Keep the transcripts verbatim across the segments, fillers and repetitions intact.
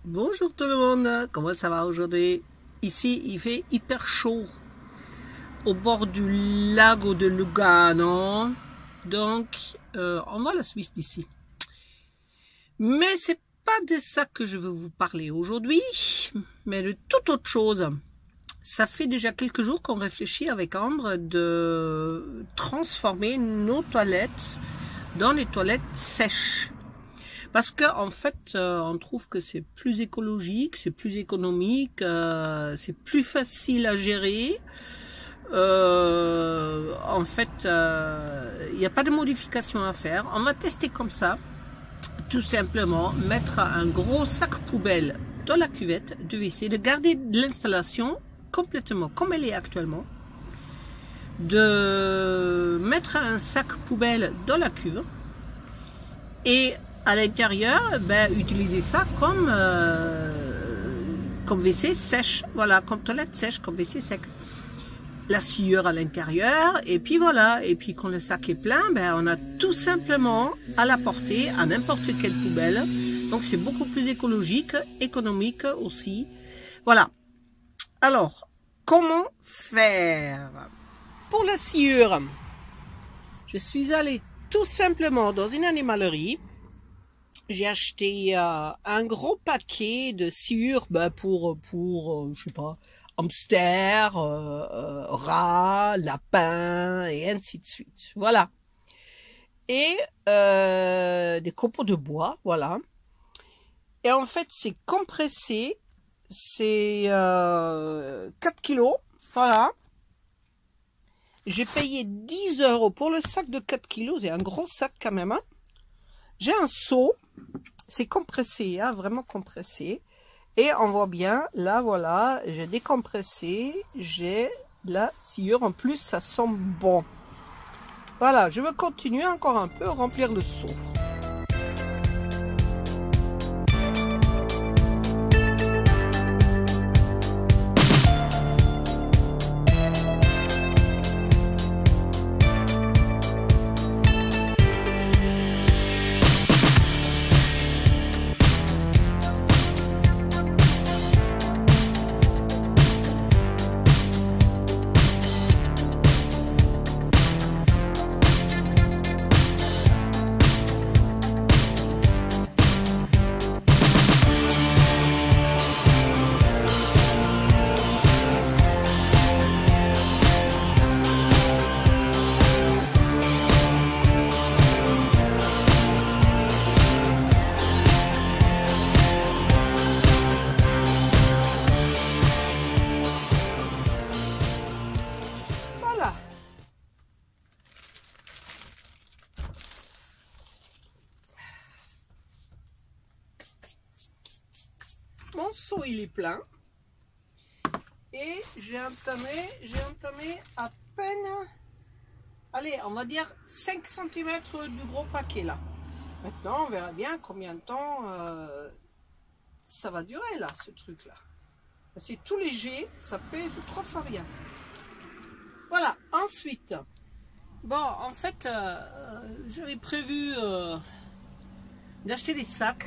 Bonjour tout le monde, comment ça va aujourd'hui? Ici il fait hyper chaud au bord du lago de Lugano, donc euh, on voit la Suisse d'ici. Mais c'est pas de ça que je veux vous parler aujourd'hui, mais de toute autre chose. Ça fait déjà quelques jours qu'on réfléchit avec Ambre de transformer nos toilettes dans les toilettes sèches. Parce que en fait, euh, on trouve que c'est plus écologique, c'est plus économique, euh, c'est plus facile à gérer. Euh, en fait, il euh, n'y a pas de modification à faire. On va tester comme ça, tout simplement, mettre un gros sac poubelle dans la cuvette de W C, de garder l'installation complètement comme elle est actuellement, de mettre un sac poubelle dans la cuve et à l'intérieur, ben, utiliser ça comme, euh, comme W C sèche, voilà, comme toilette sèche, comme W C sec. La sciure à l'intérieur, et puis voilà, et puis quand le sac est plein, ben, on a tout simplement à la portée, à n'importe quelle poubelle. Donc c'est beaucoup plus écologique, économique aussi. Voilà. Alors, comment faire? Pour la sciure, je suis allée tout simplement dans une animalerie. J'ai acheté euh, un gros paquet de sciure ben, pour, pour euh, je sais pas, hamster, euh, euh, rat, lapin, et ainsi de suite. Voilà. Et euh, des copeaux de bois, voilà. Et en fait, c'est compressé. C'est euh, quatre kilos, voilà. J'ai payé dix euros pour le sac de quatre kilos. C'est un gros sac quand même, hein. J'ai un seau, c'est compressé, hein, vraiment compressé. Et on voit bien, là voilà, j'ai décompressé, j'ai la sciure. En plus, ça sent bon. Voilà, je vais continuer encore un peu, remplir le seau. Mon seau il est plein et j'ai entamé, j'ai entamé à peine, allez, on va dire cinq centimètres du gros paquet là. Maintenant, on verra bien combien de temps euh, ça va durer là, ce truc là. C'est tout léger, ça pèse trois fois rien. Voilà, ensuite, bon, en fait, euh, j'avais prévu euh, d'acheter des sacs.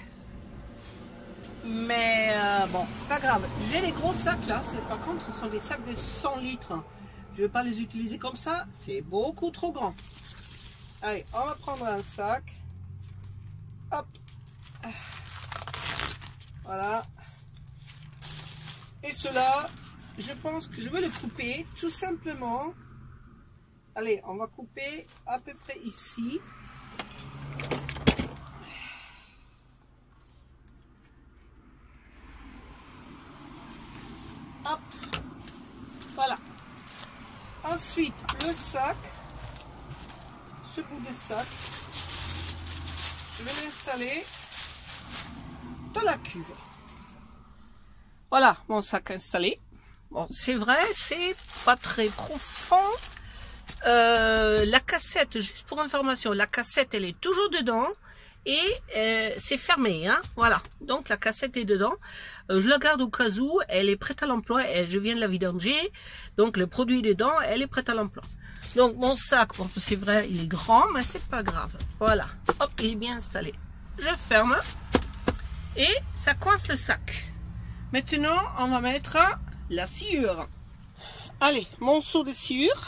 Mais euh, bon, pas grave. J'ai les gros sacs là. Par contre, ce sont des sacs de cent litres. Je ne vais pas les utiliser comme ça. C'est beaucoup trop grand. Allez, on va prendre un sac. Hop. Voilà. Et cela, je pense que je vais le couper tout simplement. Allez, on va couper à peu près ici. Hop, voilà. Ensuite, le sac, ce bout de sac, je vais l'installer dans la cuve. Voilà, mon sac installé. Bon, c'est vrai, c'est pas très profond. Euh, la cassette, juste pour information, la cassette, elle est toujours dedans. Et euh, c'est fermé, hein, voilà. Donc la cassette est dedans. Euh, je la garde au cas où. Elle est prête à l'emploi. Je viens de la vidanger. Donc le produit est dedans. Elle est prête à l'emploi. Donc mon sac, bon, c'est vrai, il est grand, mais c'est pas grave. Voilà. Hop, il est bien installé. Je ferme. Et ça coince le sac. Maintenant, on va mettre la sciure. Allez, mon seau de sciure.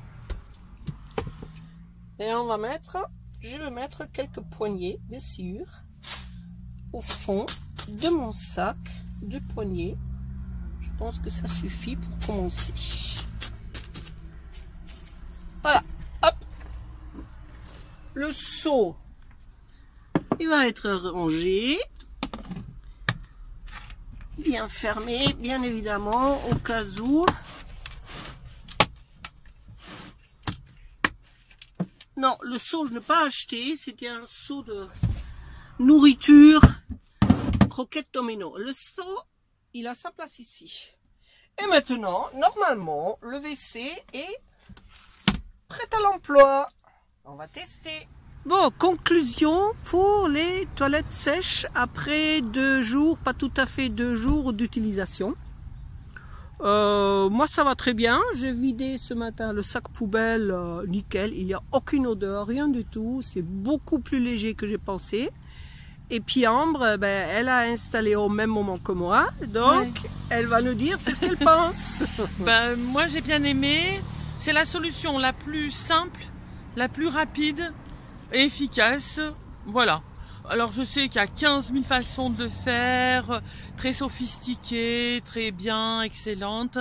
Et on va mettre, je vais mettre quelques poignées de sciure au fond de mon sac, deux poignées. Je pense que ça suffit pour commencer. Voilà, hop. Le seau, il va être rangé, bien fermé, bien évidemment, au cas où. Non, le seau, je ne l'ai pas acheté. C'était un seau de nourriture, croquettes domino. Le seau, il a sa place ici. Et maintenant, normalement, le W C est prêt à l'emploi. On va tester. Bon, conclusion pour les toilettes sèches après deux jours, pas tout à fait deux jours d'utilisation. Euh, moi ça va très bien, j'ai vidé ce matin le sac poubelle, euh, nickel, il n'y a aucune odeur, rien du tout, c'est beaucoup plus léger que j'ai pensé. Et puis Ambre, ben, elle a installé au même moment que moi, donc ouais. Elle va nous dire c'est ce qu'elle pense. Ben, moi j'ai bien aimé, c'est la solution la plus simple, la plus rapide et efficace, voilà. Alors je sais qu'il y a quinze mille façons de le faire, très sophistiquées, très bien, excellentes,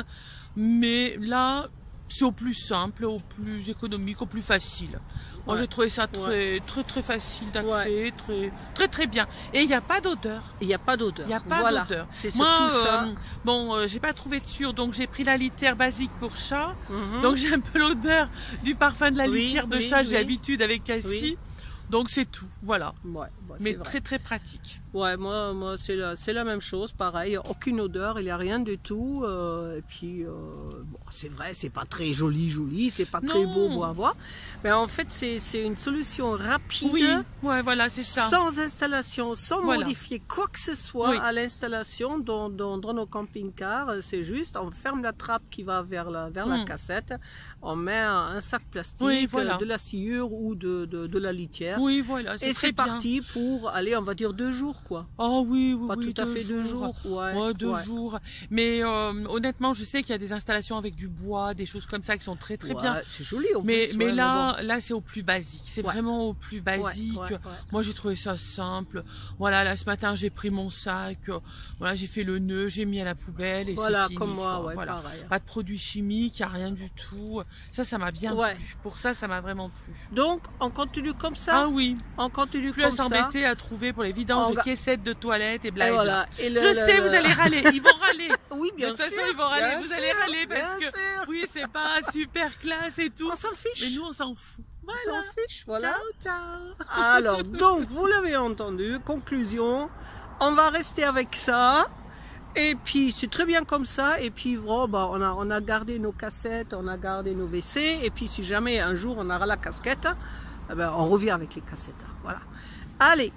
mais là c'est au plus simple, au plus économique, au plus facile. Moi ouais. J'ai trouvé ça très ouais. très très facile d'accès, ouais. très très très bien. Et il n'y a pas d'odeur. Il n'y a pas d'odeur. Il n'y a pas voilà. d'odeur. C'est surtout Moi, ça. Euh, bon, euh, j'ai pas trouvé de sûre, donc j'ai pris la litière basique pour chat. Mm-hmm. Donc j'ai un peu l'odeur du parfum de la oui, litière de oui, chat. Oui. J'ai l'habitude avec Cassie. Oui. Donc c'est tout, voilà. Ouais, bah, mais vrai. Très très pratique. Ouais, moi, moi c'est la, c'est la même chose, pareil, aucune odeur, il n'y a rien du tout. Euh, et puis, euh, bon, c'est vrai, c'est pas très joli, joli, c'est pas non. Très beau à voir. Mais en fait, c'est une solution rapide. Oui, ouais, voilà, c'est ça. Sans installation, sans voilà. Modifier quoi que ce soit oui. À l'installation dans, dans, dans nos camping-cars. C'est juste, on ferme la trappe qui va vers la, vers mm. la cassette, on met un, un sac plastique, oui, voilà. De la sciure ou de, de, de la litière. Oui, voilà. Et c'est parti pour aller, on va dire, deux jours, quoi. Oh oui, oui, pas oui, tout à fait deux jours. Ouais, ouais deux ouais. jours. Mais euh, honnêtement, je sais qu'il y a des installations avec du bois, des choses comme ça qui sont très très ouais, bien. C'est joli. En mais plus, mais ouais, là, mais bon. Là, c'est au plus basique. C'est ouais. Vraiment au plus basique. Ouais, ouais, ouais. Moi, j'ai trouvé ça simple. Voilà, là ce matin, j'ai pris mon sac. Voilà, j'ai fait le nœud, j'ai mis à la poubelle et voilà, c'est fini. Comme moi, ouais, voilà. Pareil. Pas de produits chimiques, il y a rien du tout. Ça, ça m'a bien ouais. plu. Pour ça, ça m'a vraiment plu. Donc, on continue comme ça. Ah oui. On continue plus comme ça. Plus à s'embêter à trouver pour les vidanges de caissettes de toilettes et blablabla. Voilà. Et le, je le, sais, le... vous allez râler, ils vont râler. Oui, bien sûr. De toute façon, ils vont râler, bien vous sûr, allez râler parce que sûr. Oui, c'est pas super classe et tout. On s'en fiche. Mais nous, on s'en fout. Voilà. On s'en fiche, voilà. Ciao, ciao. Alors, donc, vous l'avez entendu, conclusion, on va rester avec ça. Et puis, c'est très bien comme ça. Et puis, bon, bah, on, a, on a gardé nos cassettes, on a gardé nos W C. Et puis, si jamais un jour on aura la casquette, eh ben, on revient avec les cassettes. Voilà. Allez.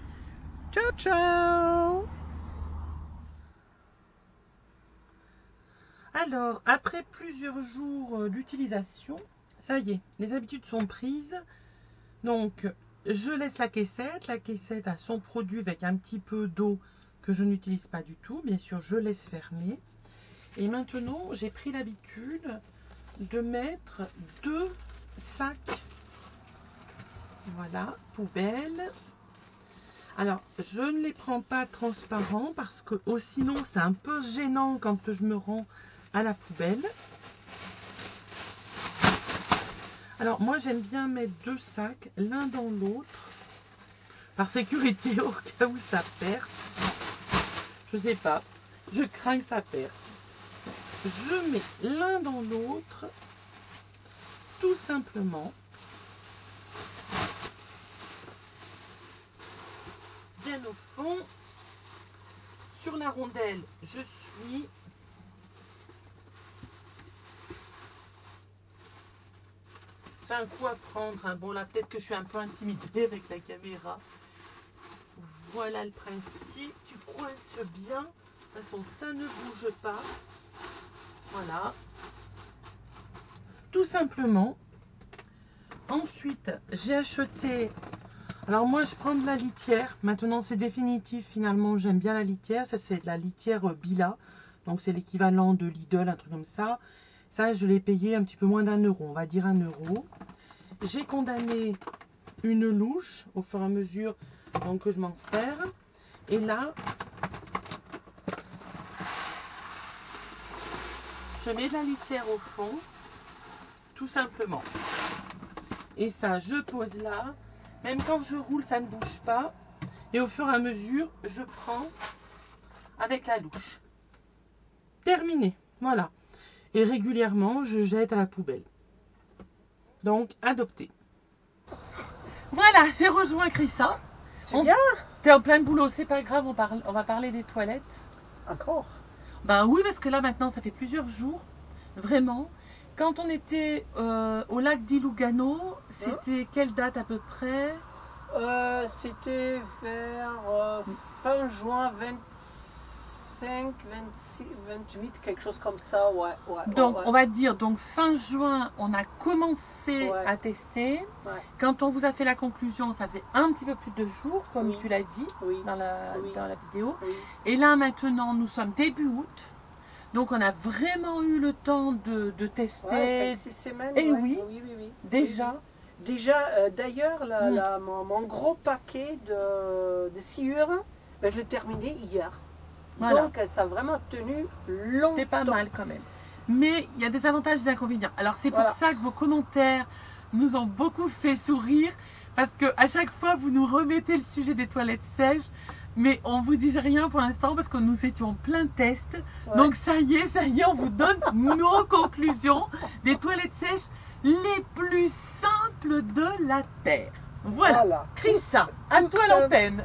Ciao, ciao. Alors, après plusieurs jours d'utilisation, ça y est, les habitudes sont prises. Donc, je laisse la caissette. La caissette a son produit avec un petit peu d'eau que je n'utilise pas du tout. Bien sûr, je laisse fermer. Et maintenant, j'ai pris l'habitude de mettre deux sacs. Voilà, poubelle. Alors, je ne les prends pas transparents parce que oh, sinon, c'est un peu gênant quand je me rends à la poubelle. Alors, moi, j'aime bien mettre deux sacs, l'un dans l'autre, par sécurité, au cas où ça perce. Je sais pas, je crains que ça perce. Je mets l'un dans l'autre, tout simplement. Bien au fond, sur la rondelle, je suis. J'ai un coup à prendre. Hein. Bon, là, peut-être que je suis un peu intimidée avec la caméra. Voilà le principe. Tu coinces bien. De toute façon, ça ne bouge pas. Voilà. Tout simplement. Ensuite, j'ai acheté Alors moi, je prends de la litière. Maintenant, c'est définitif. Finalement, j'aime bien la litière. Ça, c'est de la litière Billa. Donc, c'est l'équivalent de Lidl, un truc comme ça. Ça, je l'ai payé un petit peu moins d'un euro. On va dire un euro. J'ai condamné une louche au fur et à mesure donc, que je m'en sers. Et là, je mets de la litière au fond, tout simplement. Et ça, je pose là. Même quand je roule, ça ne bouge pas. Et au fur et à mesure, je prends avec la louche. Terminé. Voilà. Et régulièrement, je jette à la poubelle. Donc, adopté. Voilà, j'ai rejoint Chrissa. C'est bien. T'es en plein boulot, c'est pas grave, on, parle, on va parler des toilettes. Encore. Ben oui, parce que là, maintenant, ça fait plusieurs jours. Vraiment. Quand on était euh, au lac di Lugano, c'était hein? Quelle date à peu près? euh, C'était vers euh, fin juin vingt-cinq, vingt-six, vingt-huit, quelque chose comme ça, ouais. ouais donc ouais. on va dire, donc fin juin, on a commencé ouais. à tester. Ouais. Quand on vous a fait la conclusion, ça faisait un petit peu plus de jours, comme oui. tu l'as dit oui. dans, la, oui. dans la vidéo. Oui. Et là maintenant, nous sommes début août. Donc on a vraiment eu le temps de, de tester. Ouais, cinq, six semaines. Et ouais. oui, oui, oui, oui, déjà. Oui, oui. Déjà, euh, d'ailleurs, la, mm. la, mon, mon gros paquet de, de sciure, ben, je l'ai terminé hier. Voilà. Donc ça a vraiment tenu longtemps. C'était pas mal quand même. Mais il y a des avantages et des inconvénients. Alors c'est voilà. pour ça que vos commentaires nous ont beaucoup fait sourire. Parce que à chaque fois, vous nous remettez le sujet des toilettes sèches. Mais on vous dit rien pour l'instant parce que nous étions plein tests. Ouais. Donc ça y est, ça y est, on vous donne nos conclusions des toilettes sèches les plus simples de la Terre. Voilà. voilà. Chrissa, à toi l'antenne.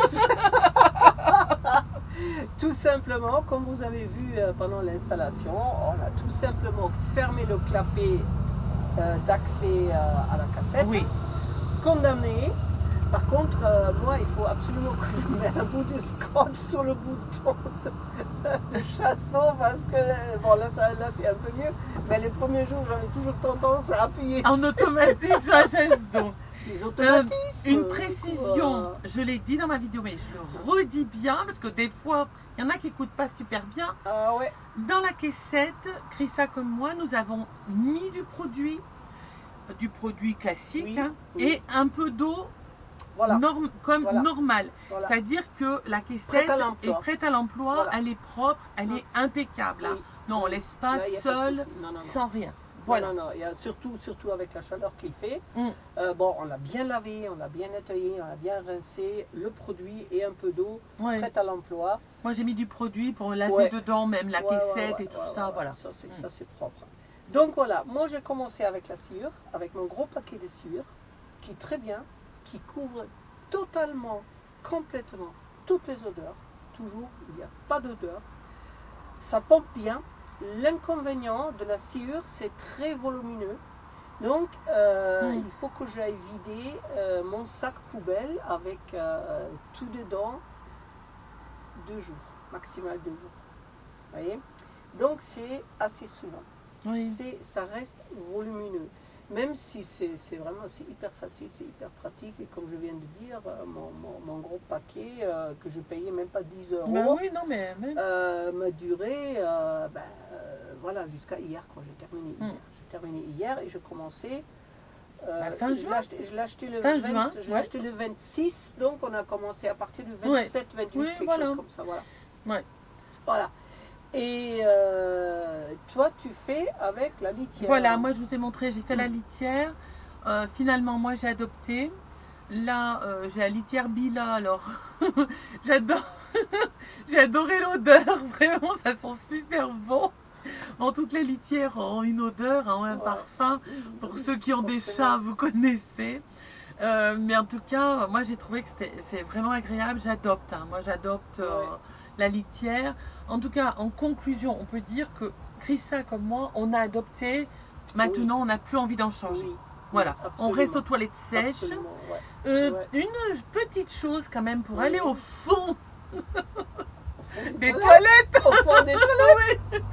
Tout simplement, comme vous avez vu euh, pendant l'installation, on a tout simplement fermé le clapet euh, d'accès euh, à la cassette. Oui. Condamné. Par contre, euh, moi, il faut absolument que je mette un bout de scotch sur le bouton de, de chasse-d'eau parce que, bon, là, ça, là c'est un peu mieux, mais les premiers jours, j'avais toujours tendance à appuyer. En automatique, sur la chaise-d'eau. Les automatismes. Euh, une précision, euh... je l'ai dit dans ma vidéo, mais je le redis bien parce que des fois, il y en a qui n'écoutent pas super bien. Ah ouais. Dans la caissette, Chrissa comme moi, nous avons mis du produit, du produit classique oui, hein, oui. et un peu d'eau. Voilà. Norm, comme voilà. normal. Voilà. C'est-à-dire que la caissette prête est prête à l'emploi, voilà. Elle est propre, elle est impeccable. Oui. Non, on ne laisse pas Là, seul, pas non, non, non. sans rien. Voilà. Non, non, non. Il y a surtout, surtout avec la chaleur qu'il fait. Mm. Euh, bon, on l'a bien lavé, on l'a bien nettoyé, on l'a bien rincé, le produit et un peu d'eau, ouais. prête à l'emploi. Moi, j'ai mis du produit pour laver ouais. dedans, même la ouais, caissette ouais, ouais, et tout ouais, ça. Ouais, voilà. Ça, c'est mm. c'est propre. Donc voilà, moi j'ai commencé avec la sciure, avec mon gros paquet de sciure, qui est très bien, qui couvre totalement, complètement, toutes les odeurs. Toujours, il n'y a pas d'odeur. Ça pompe bien. L'inconvénient de la sciure, c'est très volumineux. Donc, euh, mm. il faut que j'aille vider euh, mon sac poubelle avec euh, tout dedans deux jours, maximal deux jours. Vous voyez? Donc, c'est assez souvent. Oui. Ça reste volumineux. Même si c'est vraiment hyper facile, c'est hyper pratique. Et comme je viens de dire, mon, mon, mon gros paquet, euh, que je payais même pas dix euros, ben oui, non, mais, mais... Euh, m'a duré euh, ben, euh, voilà, jusqu'à hier, quand j'ai terminé hier. Mm. J'ai terminé hier et je commençais. Euh, ben, fin je l'ai acheté, acheté, le fin vingt, juin, je l'ai ouais. acheté le vingt-six, donc on a commencé à partir du vingt-sept, ouais. vingt-huit, oui, quelque voilà. chose comme ça. Voilà. Ouais. Voilà. Et euh, toi, tu fais avec la litière. Voilà, moi je vous ai montré, j'ai fait mmh. la litière. Euh, finalement, moi j'ai adopté. Là, euh, j'ai la litière Billa. Alors, j'adore. J'ai adoré l'odeur. Vraiment, ça sent super bon. Bon, toutes les litières ont une odeur, hein, un ouais. parfum. Pour ceux qui ont des chats, vous connaissez. Euh, mais en tout cas, moi j'ai trouvé que c'est vraiment agréable. J'adopte. Hein. Moi j'adopte euh, ouais. la litière. En tout cas, en conclusion, on peut dire que Chrissa comme moi, on a adopté. Maintenant, oui. on n'a plus envie d'en changer. Oui. Voilà, oui, on reste aux toilettes sèches. Ouais. Euh, ouais. Une petite chose quand même pour oui. aller au fond, au fond des, des toilettes. Au fond des toilettes. Oui.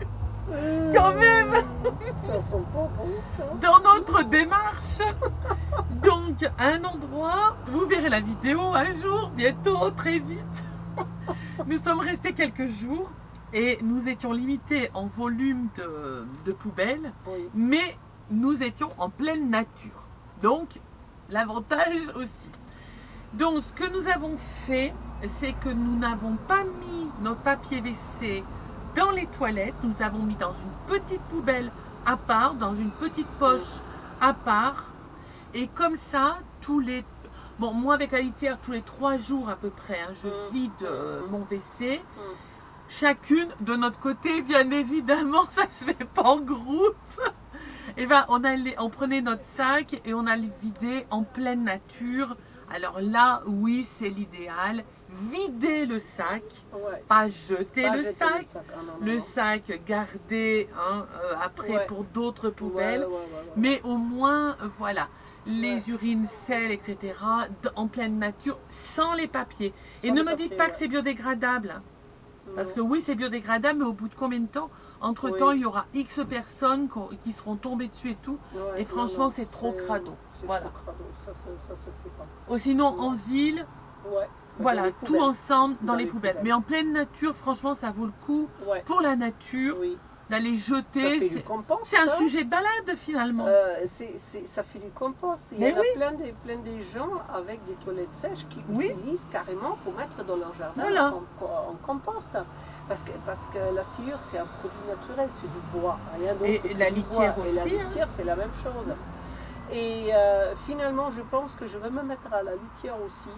quand même, Ça sent pas bon, ça. dans notre démarche. Donc, à un endroit, vous verrez la vidéo un jour, bientôt, très vite. Nous sommes restés quelques jours et nous étions limités en volume de, de poubelles, Oui. mais nous étions en pleine nature. Donc, l'avantage aussi. Donc, ce que nous avons fait, c'est que nous n'avons pas mis notre papier W C dans les toilettes. Nous avons mis dans une petite poubelle à part, dans une petite poche à part. Et comme ça, tous les... Bon, moi, avec la litière, tous les trois jours à peu près, hein, je Mm. vide euh, mon W C. Mm. Chacune de notre côté, bien évidemment, ça se fait pas en groupe. Et ben, on, allait, on prenait notre sac et on allait vider en pleine nature. Alors là, oui, c'est l'idéal. Vider le sac, Ouais. pas jeter Pas le jeter sac. le sac. Ah, non, non, Le non. sac gardé hein, euh, après Ouais. pour d'autres Ouais, poubelles. ouais, ouais, ouais. Mais au moins, euh, voilà, les Ouais. urines, sel, et cetera, d- en pleine nature, sans les papiers. Et Sans ne les me papiers, dites pas ouais. que c'est biodégradable. hein. Parce Non. que oui, c'est biodégradable, mais au bout de combien de temps? Entre-temps, Oui. il y aura X personnes qu'on- qui seront tombées dessus et tout. Ouais, Et franchement, non, non, c'est trop crado. C'est Voilà. trop crado, ça, ça, ça se fait pas. Ou sinon, Ouais. en ville, Ouais. Dans voilà, les tout poubelles. ensemble dans, Dans les les poubelles. poubelles. Mais en pleine nature, franchement, ça vaut le coup Ouais. pour la nature Oui. d'aller Ça jeter. fait du C'est compost. c'est un hein. sujet de balade finalement. Euh, c'est- c'est- ça fait du compost. Il y Mais en a oui. plein des, plein des gens avec des toilettes sèches qui Oui. utilisent carrément pour mettre dans leur jardin Voilà. en, en compost. Parce que, parce que la sciure, c'est un produit naturel, c'est du bois, rien d'autre. Et que la du litière bois. Et la aussi, hein. litière, c'est la même chose. Et euh, finalement, je pense que je vais me mettre à la litière aussi.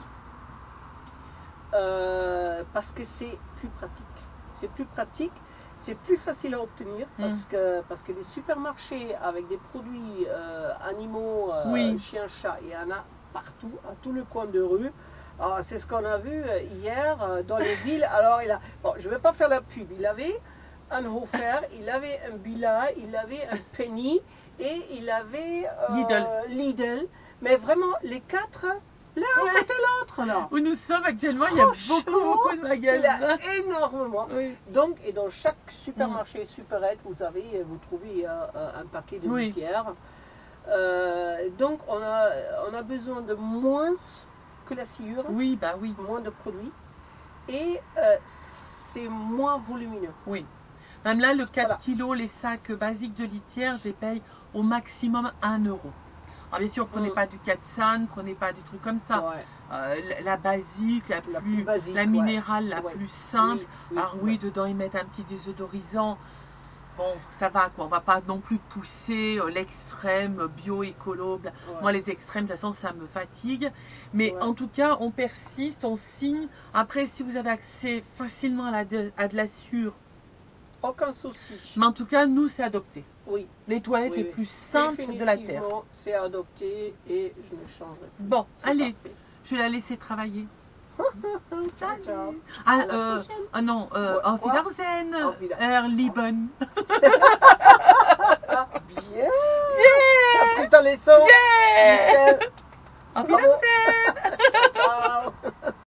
Euh, parce que c'est plus pratique. C'est plus pratique, c'est plus facile à obtenir parce, Mm. que, parce que les supermarchés avec des produits euh, animaux, euh, Oui. chiens, chats, il y en a partout, à tout le coin de rue. Ah, c'est ce qu'on a vu euh, hier euh, dans les villes. Alors, il a, bon, je ne vais pas faire la pub. Il avait un Hofer, il avait un Billa, il avait un Penny et il avait euh, Lidl. Lidl. Mais vraiment, les quatre, l'un à côté de l'autre, là. Où nous sommes actuellement, il y a beaucoup, Franchement, beaucoup de Il magasins. a énormément. Oui. Donc, et dans chaque supermarché supérette, vous avez, vous trouvez euh, un paquet de Oui. litières. Euh, donc, on a, on a besoin de moins que la sciure, Oui, bah oui, moins de produits, et euh, c'est moins volumineux. oui. Même là, le quatre Voilà. kilos, les sacs basiques de litière, je les paye au maximum un euro. Alors bien sûr, prenez Mm. pas du Katsan, prenez pas des trucs comme ça. Ouais. Euh, la, la basique, la plus, La plus basique, la ouais. minérale, la Ouais. plus simple. Oui, oui, Alors oui, dedans ils mettent un petit désodorisant. Bon, ça va quoi, on va pas non plus pousser euh, l'extrême bio écolo. bla. ouais. Moi les extrêmes, de toute façon ça me fatigue. Mais Ouais. en tout cas, on persiste, on signe. Après, si vous avez accès facilement à, la de, à de la sûre, Aucun souci. mais en tout cas, nous c'est adopté. Oui, Les toilettes Oui, les oui. plus simples de la terre. définitivement, c'est adopté et je ne changerai plus. Bon, C'est allez, parfait. je vais la laisser travailler. Ciao, ciao. Ah, À la euh, prochaine. ah non, euh, Quoi auf Wiedersehen, Auf Wiedersehen. Herr Lieben.